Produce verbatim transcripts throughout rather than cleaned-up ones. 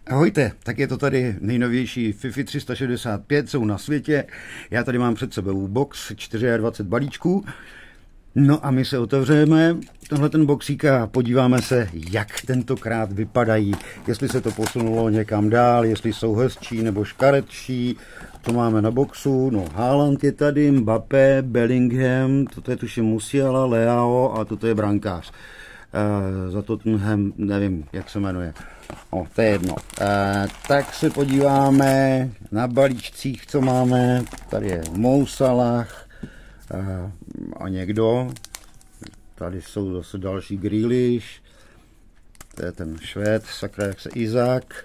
Ahojte, tak je to tady nejnovější FIFA tři sta šedesát pět, jsou na světě. Já tady mám před sebou box dvacet čtyři balíčků. No a my se otevřeme tenhle ten boxík a podíváme se, jak tentokrát vypadají. Jestli se to posunulo někam dál, jestli jsou hezčí nebo škaredší. To máme na boxu. No, Haaland je tady, Mbappé, Bellingham, toto je tuším Musiala, Leao a toto je brankář. Uh, za Tottenham, nevím, jak se jmenuje. O, to je jedno. Uh, tak se podíváme na balíčcích, co máme. Tady je Mo Salah uh, a někdo. Tady jsou zase další Grealish. To je ten Švéd, sakra, jak se Izák.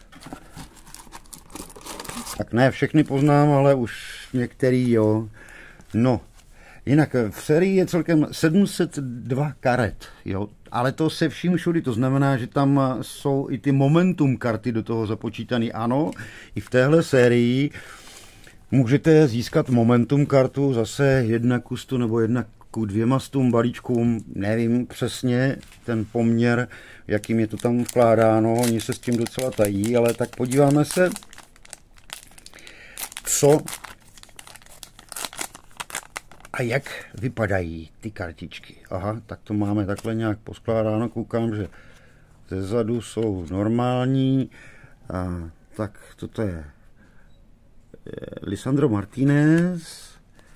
Tak ne, všechny poznám, ale už některý, jo. No, jinak v sérii je celkem sedm set dva karet, jo. Ale to se vším všudy, to znamená, že tam jsou i ty momentum karty do toho započítané. Ano, i v téhle sérii můžete získat momentum kartu zase jedna ku stu nebo jedna ku dvěma stům balíčkům. Nevím přesně ten poměr, jakým je to tam vkládáno, oni se s tím docela tají, ale tak podíváme se, co a jak vypadají ty kartičky. Aha, tak to máme takhle nějak poskládáno. Koukám, že ze zadu jsou normální. A, tak toto je Lisandro Martinez,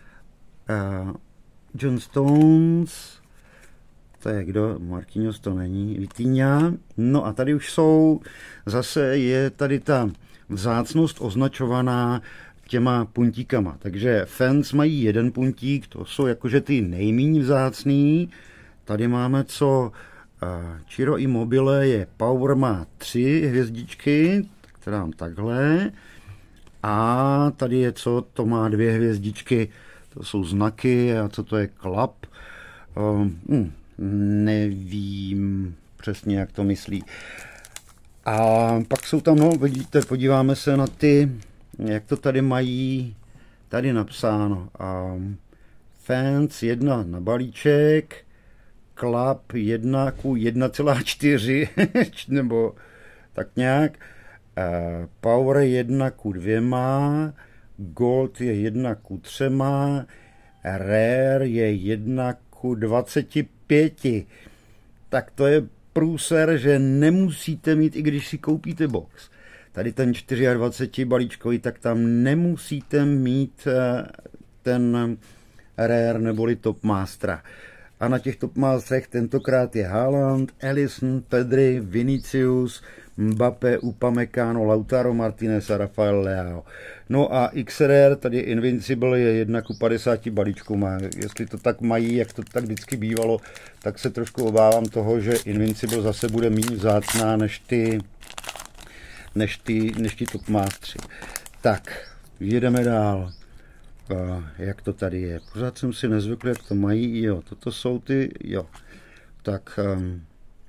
a John Stones, to je kdo? Marquinhos to není, Vitinha. No a tady už jsou, zase je tady ta vzácnost označovaná těma puntíkama. Takže fans mají jeden puntík, to jsou jakože ty nejméně vzácný. Tady máme co Ciro Immobile je Power, má tři hvězdičky, která mám takhle. A tady je co, to má dvě hvězdičky, to jsou znaky, a co to je Club. Um, nevím přesně, jak to myslí. A pak jsou tam, no vidíte, podíváme se na ty, jak to tady mají, tady napsáno. Um, fans jedna na balíček, Club jedna ku jedna celá čtyři, nebo tak nějak. Uh, Power jedna ku dvěma, Gold je jedna ku třema, Rare je jedna ku dvaceti pěti. Tak to je průser, že nemusíte mít, i když si koupíte box. Tady ten dvacet čtyři balíčkový, tak tam nemusíte mít ten Rare neboli Top Mastera. A na těch Top Masterech tentokrát je Haaland, Alisson, Pedri, Vinicius, Mbappé, Upamecano, Lautaro Martinez a Rafael Leao. No a X R R, tady Invincible, je jedna ku padesáti balíčkům. Jestli to tak mají, jak to tak vždycky bývalo, tak se trošku obávám toho, že Invincible zase bude méně vzácná než ty, než ty, než ty Top Mastery. Tak, jedeme dál. Uh, jak to tady je? Pořád jsem si nezvykl, jak to mají. Jo, toto jsou ty, jo. Tak, um,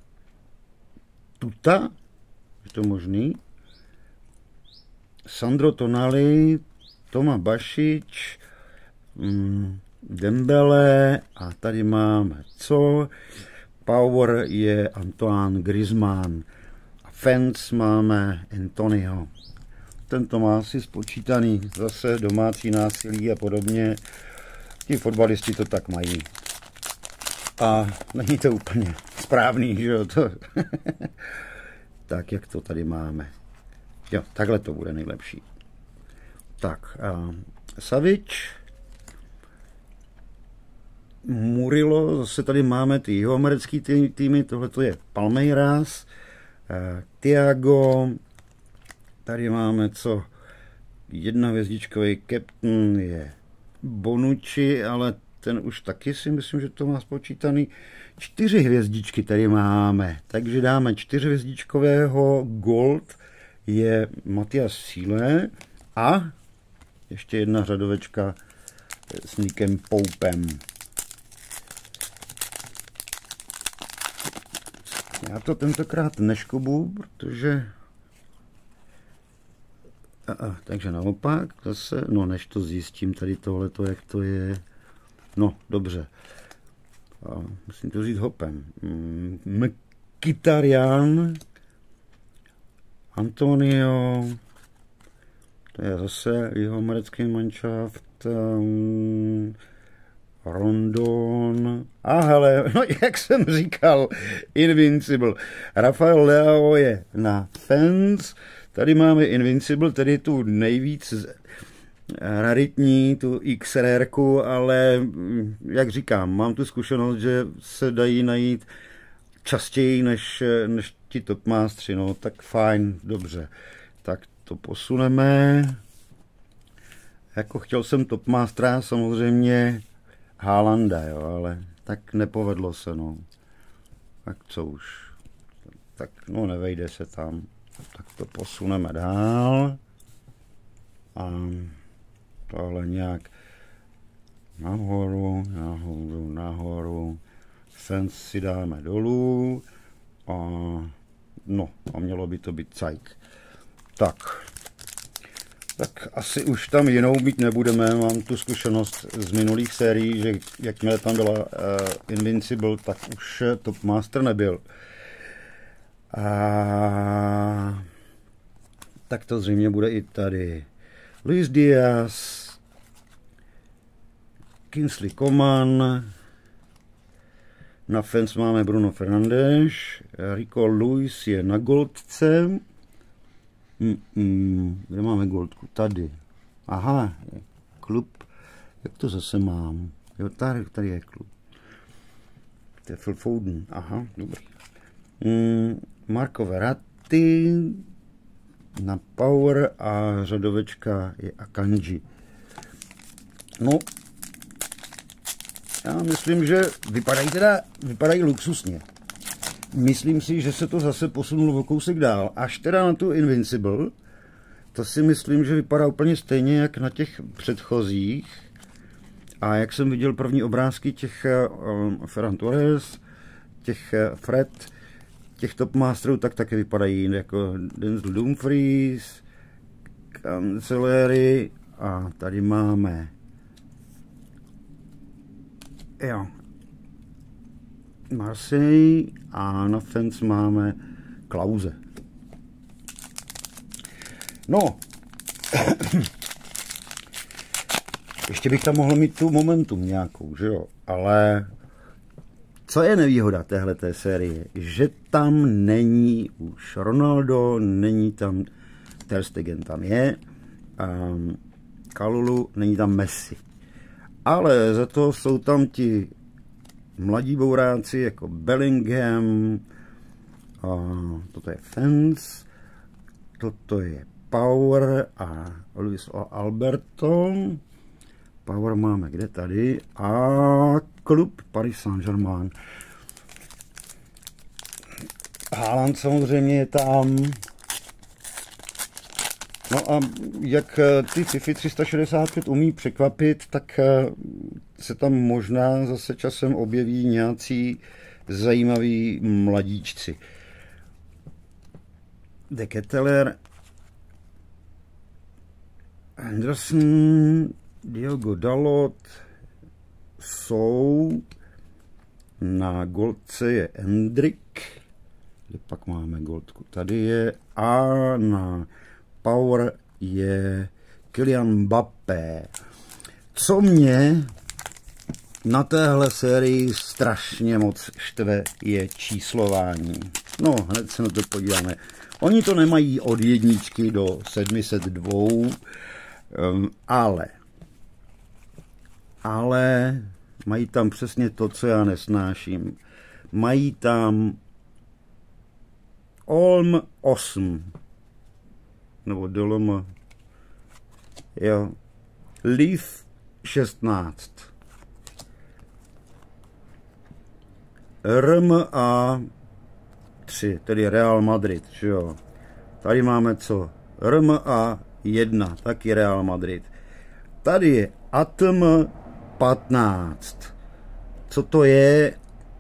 tuta, je to možný? Sandro Tonali, Toma Bašič, um, Dembele a tady máme co? Power je Antoine Griezmann a fans máme Antonio. Tento má asi spočítaný zase domácí násilí a podobně. Ti fotbalisti to tak mají. A není to úplně správný, že jo? To tak, jak to tady máme. Jo, takhle to bude nejlepší. Tak, uh, Savič, Murillo, zase tady máme ty jihoamerický tý, týmy, tohle to je Palmeiras, uh, Thiago, tady máme co, jedna hvězdičkový captain je Bonucci, ale ten už taky si myslím, že to má spočítaný. Čtyři hvězdičky tady máme, takže dáme čtyřhvězdičkového Gold, je Matias Síle a ještě jedna řadovečka s Nickem Poupem. Já to tentokrát neškubu, protože a, a, takže naopak zase, no než to zjistím tady tohleto, jak to je, no dobře, a, musím to říct hopem. Mkhitaryan, Antonio, to je zase jihoamerický manšaft, um, Rondon, a hele, no jak jsem říkal, Invincible. Rafael Leao je na Fans, tady máme Invincible, tedy tu nejvíc raritní, tu X R R ku, ale jak říkám, mám tu zkušenost, že se dají najít častěji než, než ti Topmastři, no tak fajn, dobře. Tak to posuneme. Jako chtěl jsem Topmastera, samozřejmě Haalanda, jo, ale tak nepovedlo se, no. Tak co už. Tak no nevejde se tam. Tak to posuneme dál. A tohle nějak nahoru, nahoru, nahoru. Fans si dáme dolů. A no, a mělo by to být cajk. Tak. Tak asi už tam jinou mít nebudeme. Mám tu zkušenost z minulých sérií, že jakmile tam byla uh, Invincible, tak už Topmaster nebyl. A tak to zřejmě bude i tady. Luis Diaz, Kingsley Coman, na Fans máme Bruno Fernandes, Rico Lewis je na goldce. Mm, mm, kde máme goldku? Tady. Aha, je klub. Jak to zase mám? Jo, tady, tady je klub. To je Phil Foden. Aha, dobrý. Mm, Marco Verratti na Power a řadovečka je Akanji. No, já myslím, že vypadají teda, vypadají luxusně. Myslím si, že se to zase posunulo o kousek dál. Až teda na tu Invincible, to si myslím, že vypadá úplně stejně jak na těch předchozích. A jak jsem viděl první obrázky těch um, Ferran Torres, těch uh, Fred, těch Topmasterů, tak taky vypadají jako Denzel Dumfries, Cancelleri a tady máme jo, Marseille a na Fans máme Klause. No, ještě bych tam mohl mít tu momentum nějakou, že jo, ale co je nevýhoda téhleté série, že tam není už Ronaldo, není tam Ter Stegen, tam je, um, Kalulu, není tam Messi. Ale za to jsou tam ti mladí bouráci jako Bellingham, a toto je Fans, toto je Power a Luis Alberto. Power máme kde tady a klub Paris Saint-Germain. Haaland samozřejmě je tam. No a jak ty FIFA tři sta šedesát pět umí překvapit, tak se tam možná zase časem objeví nějací zajímaví mladíčci. De Ketteler, Anderson, Diogo Dalot jsou, na goldce je Endrick, kde pak máme goldku, tady je, a na Power je Kylian Mbappé. Co mě na téhle sérii strašně moc štve, je číslování. No, hned se na to podíváme. Oni to nemají od jedničky do sedm set dva, um, ale ale mají tam přesně to, co já nesnáším. Mají tam Olm osm, nebo Dolom, jo, Leaf šestnáct, R M A tři, tedy Real Madrid, jo. Tady máme co? R M A jedna, taky Real Madrid. Tady je A T M patnáct. Co to je?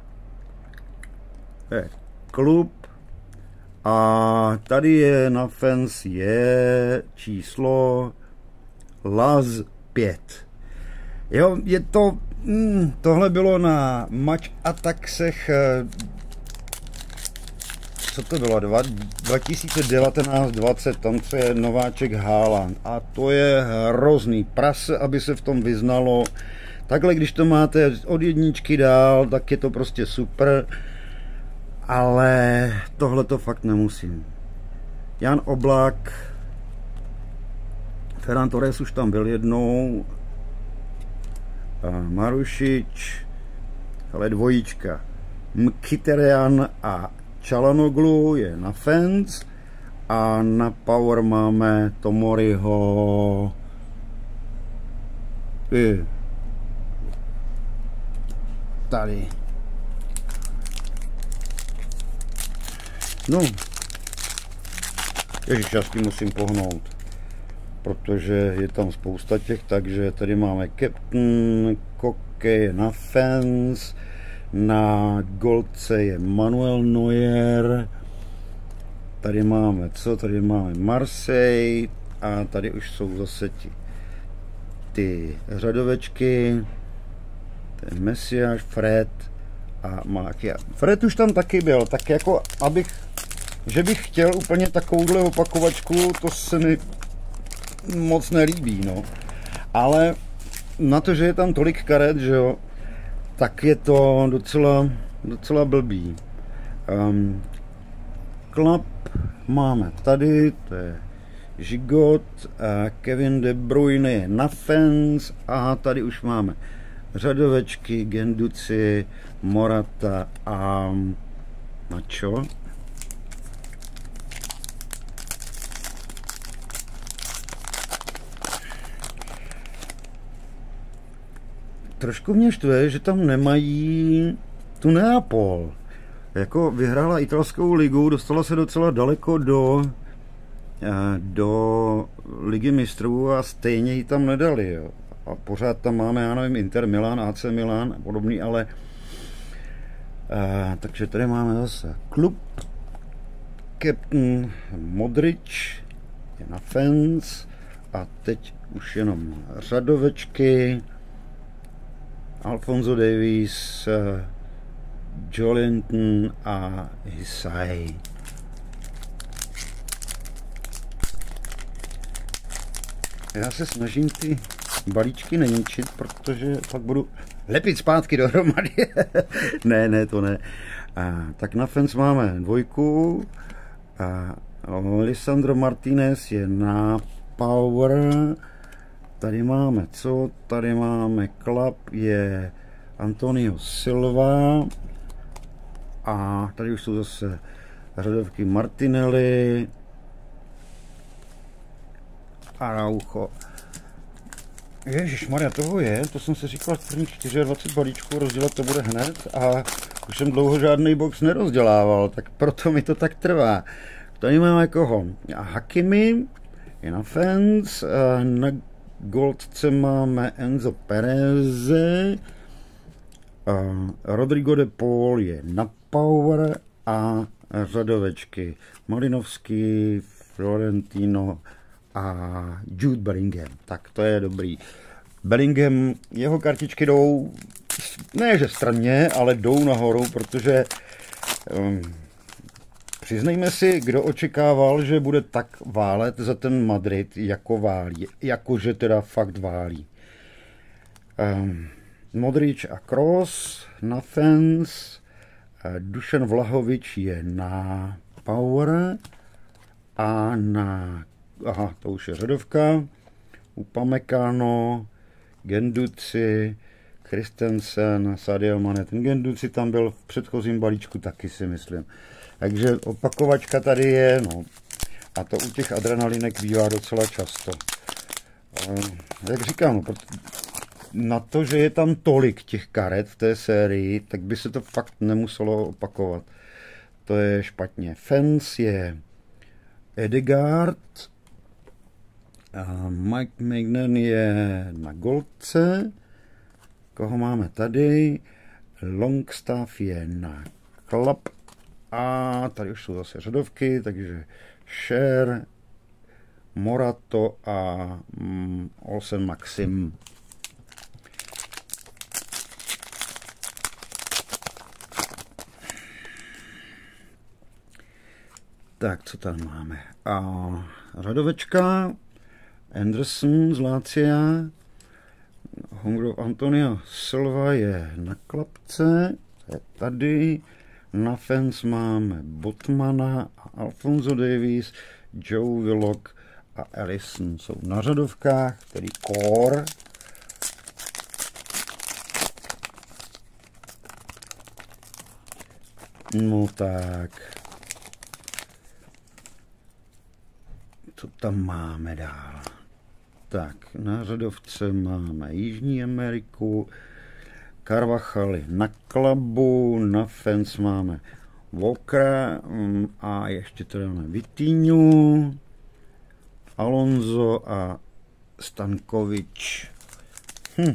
je klub. A tady je na Fans je číslo Laz pět. Jo, je to, mm, tohle bylo na Match Attacksech co to bylo, dva tisíce devatenáct dvacet, tam co je nováček Haaland. A to je hrozný prase, aby se v tom vyznalo. Takhle, když to máte od jedničky dál, tak je to prostě super. Ale tohle to fakt nemusím. Jan Oblak, Ferran Torres už tam byl jednou, Marušič, ale dvojička. Mkhitaryan a Çalhanoğlu je na fence a na power máme Tomoriho. I. Tady. No. Ježiš, já s tím musím pohnout, protože je tam spousta těch, takže tady máme Captain, Koke je na fence, na golce je Manuel Neuer, tady máme co, tady máme Marseille a tady už jsou zase ti, ty řadovečky, ten Messiáš, Fred a Mákia. Fred už tam taky byl, tak jako abych, že bych chtěl úplně takovouhle opakovačku, to se mi moc nelíbí, no. Ale na to, že je tam tolik karet, že jo, tak je to docela, docela blbý. Um, Klap máme tady, to je Žigot, a Kevin De Bruyne je na fence a tady už máme řadovečky, Genduci, Morata a Nacho. Trošku mě štve, že tam nemají tu Neapol. Jako vyhrála italskou ligu, dostala se docela daleko do, do ligy mistrů a stejně ji tam nedali. Jo. A pořád tam máme, já nevím, Inter Milan, A C Milan a podobný, ale a, takže tady máme zase klub, Captain Modric je na fence a teď už jenom řadovečky, Alphonso Davies, Joelinton a Hisai. Já se snažím ty balíčky neničit, protože pak budu lepit zpátky dohromady. ne, ne, to ne. A, tak na fence máme dvojku. A Lisandro Martinez je na power. Tady máme co? Tady máme klap, je Antonio Silva. A tady už jsou zase řadovky Martinelli, Araujo. Ježišmarja, toho je, to jsem si říkal, v prvních dvacet čtyři balíčků rozdělat to bude hned a už jsem dlouho žádný box nerozdělával, tak proto mi to tak trvá. Tady máme koho? Hakimi je na fence, na goldce máme Enzo Perez, Rodrigo de Paul je na power a řadovečky Malinovský, Florentino a Jude Bellingham. Tak to je dobrý. Bellingham, jeho kartičky jdou, ne že straně, ale jdou nahoru, protože um, přiznejme si, kdo očekával, že bude tak válet za ten Madrid, jako válí. Jakože teda fakt válí. Um, Modrič a Kroos na fence, Dušan Vlahovič je na power a na, aha, to už je řadovka, Upamecano, Genduci, Christensen, Sadio Mane. Ten Genduci tam byl v předchozím balíčku taky, si myslím. Takže opakovačka tady je, no. A to u těch adrenalinek bývá docela často. Jak říkám, no, na to, že je tam tolik těch karet v té sérii, tak by se to fakt nemuselo opakovat. To je špatně. Fence je Edegaard, a Mike Magnan je na goldce. Koho máme tady? Longstaff je na klap. A tady už jsou zase řadovky, takže Scher, Morato a mm, Olsen Maxim. Tak, co tam máme? A řadovečka, Anderson z Lácia, Hongro Antonio Silva je na klapce, to je tady. Na fence máme Botmana a Alfonso Davies, Joe Willock a Ellison jsou na řadovkách, tedy core. No tak. Co tam máme dál? Tak, na řadovce máme Jižní Ameriku, Carvachaly na klabu, na fence máme Walkera a ještě to dáme Vitíňu, Alonso a Stankovič. Hm.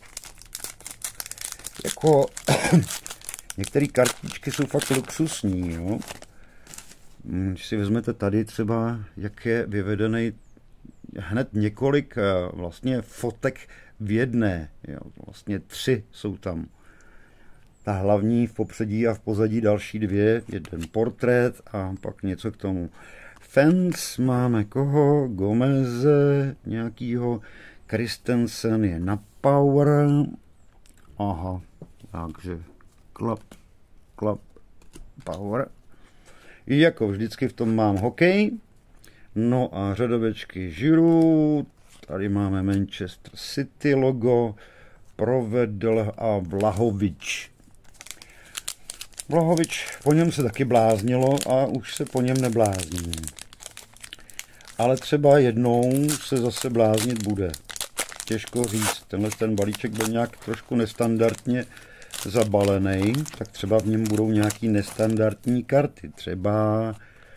Jako některé kartičky jsou fakt luxusní, jo. Když si vezmete tady třeba, jak je vyvedený hned několik vlastně fotek v jedné, jo. Vlastně tři jsou tam. Ta hlavní v popředí a v pozadí další dvě, jeden portrét a pak něco k tomu. Fence máme koho? Gomeze, nějakýho, Christensen je na power. Aha, takže klap, klap, power. Jako vždycky v tom mám hokej. No a řadovečky Giroud, tady máme Manchester City logo, Provedl a Vlahovič. Vlahovič, po něm se taky bláznilo a už se po něm neblázní. Ale třeba jednou se zase bláznit bude. Těžko říct, tenhle ten balíček byl nějak trošku nestandardně zabalený, tak třeba v něm budou nějaký nestandardní karty. Třeba,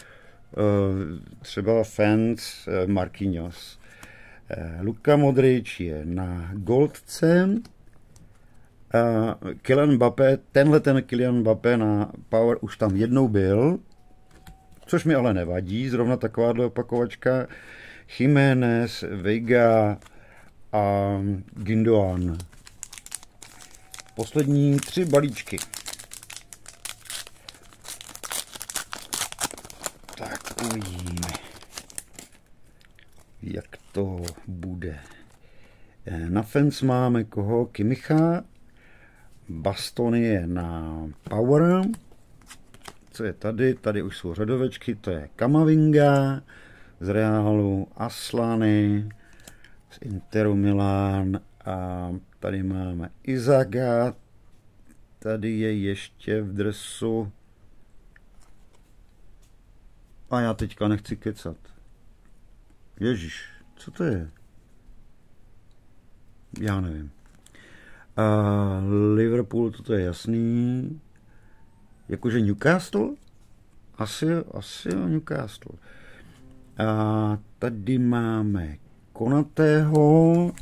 třeba fans Marquinhos. Luka Modrič je na goldce. Kylian Mbappé, tenhle ten Kylian Mbappé na power už tam jednou byl, což mi ale nevadí, zrovna takováhle opakovačka. Jiménez, Veiga a Gündoğan. Poslední tři balíčky. Tak uvidíme, jak to bude. Na fence máme koho? Kimicha. Bastony je na power. Co je tady? Tady už jsou řadovečky, to je Kamavinga z Realu, Aslany z Interu Milán a tady máme Izaga. Tady je ještě v dresu. A já teďka nechci kecat. Ježíš, co to je? Já nevím. A Liverpool, toto je jasný. Jakože Newcastle? Asi, asi Newcastle. A tady máme Konatého.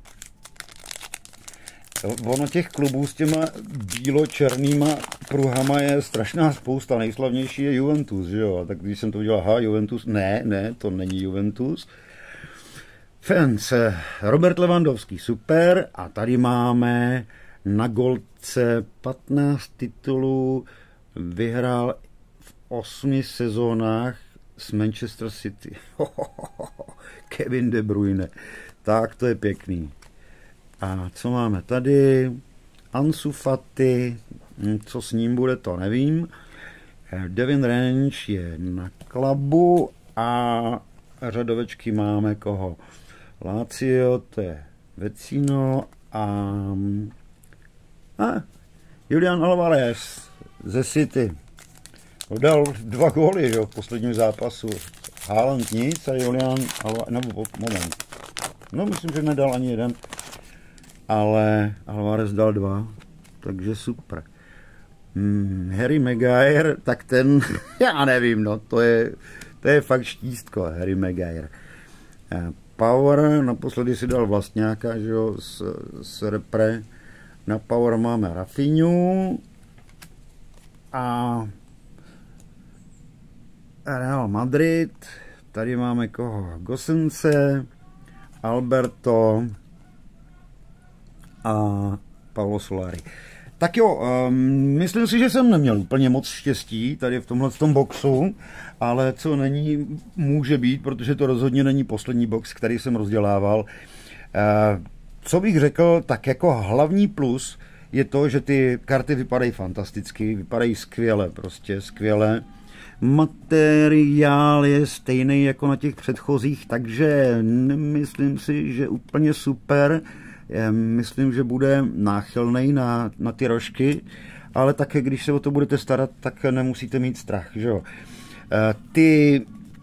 Ono těch klubů s těma bílo-černýma pruhama je strašná spousta. Nejslavnější je Juventus, že jo? Tak když jsem to udělal, aha, Juventus. Ne, ne, to není Juventus. Fence, Robert Lewandowski, super. A tady máme na goldce patnáct titulů. Vyhrál v osmi sezónách s Manchester City. Kevin De Bruyne. Tak to je pěkný. A co máme tady? Ansu Fati, co s ním bude, to nevím. Devin Range je na klabu a řadovečky máme koho? Lazio, to je Vecino a, a Julian Alvarez ze City. Dal dva góly, jo, v posledním zápasu. Haaland nic a Julian Alvarez, nebo moment. No, myslím, že nedal ani jeden. Ale Alvarez dal dva, takže super. Hmm, Harry Maguire, tak ten, já nevím, no, to je, to je fakt štístko, Harry Maguire. Power, naposledy si dal vlastňáka, že jo, z, z repre. Na power máme Rafinhu a Real Madrid. Tady máme koho? Gosence, Alberto a Paulo Solari. Tak jo, um, myslím si, že jsem neměl úplně moc štěstí tady v tomhle tom boxu, ale co není, může být, protože to rozhodně není poslední box, který jsem rozdělával. Uh, co bych řekl, tak jako hlavní plus je to, že ty karty vypadají fantasticky, vypadají skvěle, prostě skvěle. Materiál je stejný jako na těch předchozích, takže nemyslím si, že úplně super. Myslím, že bude náchylný na, na ty rožky, ale také, když se o to budete starat, tak nemusíte mít strach. Že jo? Ty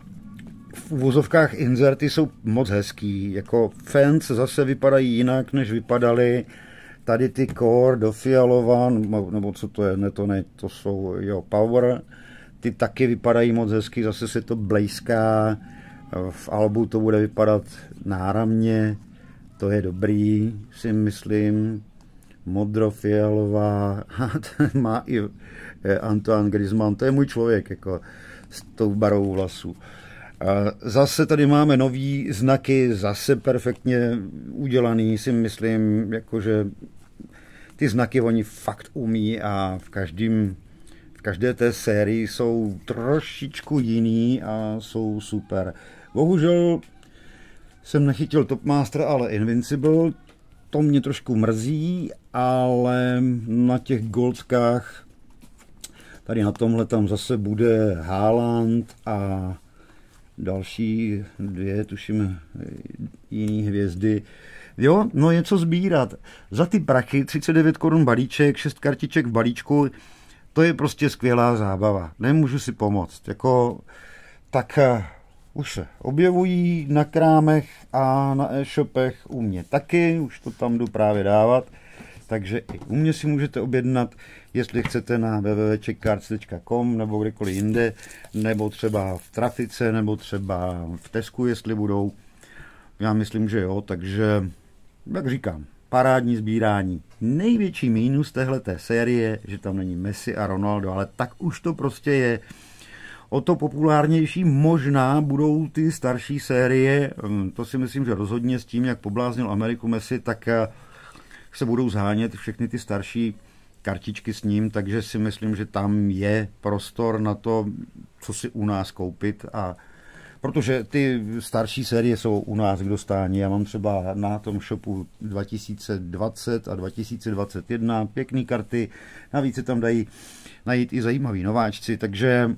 v uvozovkách inzerty jsou moc hezký, jako fans zase vypadají jinak, než vypadaly. Tady ty core do fialova, nebo co to je, ne to ne, to jsou jo, power, ty taky vypadají moc hezky, zase se to blejská, v albu to bude vypadat náramně, to je dobrý, si myslím. Modrofialová, má i Antoine Griezmann, to je můj člověk, jako s tou barou vlasů. Zase tady máme nový znaky, zase perfektně udělaný, si myslím, jakože ty znaky oni fakt umí a v každém, v každé té sérii jsou trošičku jiný a jsou super. Bohužel jsem nechytil Topmaster, ale Invincible, to mě trošku mrzí, ale na těch goldskách tady na tomhle tam zase bude Haaland a další dvě, tuším, jiný hvězdy. Jo, no je co sbírat. Za ty prachy, třicet devět korun balíček, šest kartiček v balíčku, to je prostě skvělá zábava. Nemůžu si pomoct. Jako, tak už se objevují na krámech a na e-shopech u mě taky, už to tam jdu právě dávat. Takže i u mě si můžete objednat, jestli chcete na w w w tečka czech cards tečka com nebo kdekoliv jinde, nebo třeba v Trafice, nebo třeba v Tesku, jestli budou. Já myslím, že jo, takže, jak říkám, parádní sbírání. Největší mínus téhleté série, že tam není Messi a Ronaldo, ale tak už to prostě je. O to populárnější možná budou ty starší série, to si myslím, že rozhodně s tím, jak pobláznil Ameriku Messi, tak se budou zhánět všechny ty starší kartičky s ním, takže si myslím, že tam je prostor na to, co si u nás koupit, a protože ty starší série jsou u nás k dostání. Já mám třeba na tom shopu dva tisíce dvacet a dva tisíce dvacet jedna pěkný karty, navíc se tam dají najít i zajímaví nováčci, takže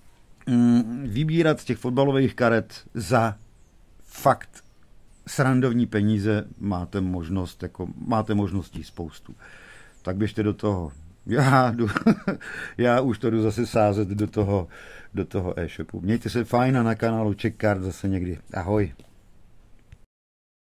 mm, vybírat z těch fotbalových karet za fakt srandovní peníze máte možnost, jako máte možností spoustu. Tak běžte do toho. Já, jdu, já už to jdu zase sázet do toho, do toho e-shopu. Mějte se fajn a na kanálu Czech Cards zase někdy. Ahoj.